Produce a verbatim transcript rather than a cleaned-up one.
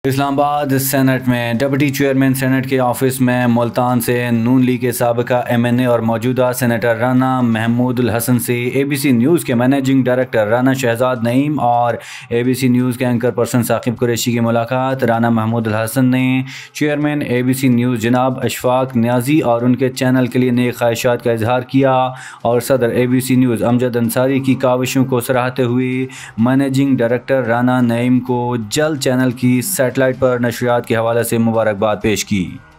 Islamabad senate में deputy chairman senate के office में मुल्तान से नून लीग के साबिका एम एन ए और मौजूदा सेनेटर राना महमूदुल हसन से ए बी सी न्यूज़ के मैनेजिंग डायरेक्टर राना शहजाद नईम और ए बी सी न्यूज़ के एंकर पर्सन साकिब कुरैशी की मुलाकात। राना महमूदुल हसन ने chairman A B C news जनाब अशफाक न्याजी और उनके चैनल के लिए नए ख्वाहिशात का इजहार किया और सदर A B C news Amjad Ansari की काविशों को सराहते हुए मैनेजिंग डायरेक्टर राना नईम को जल्द चैनल की सेटेलाइट पर नशरियात के हवाले से मुबारकबाद पेश की।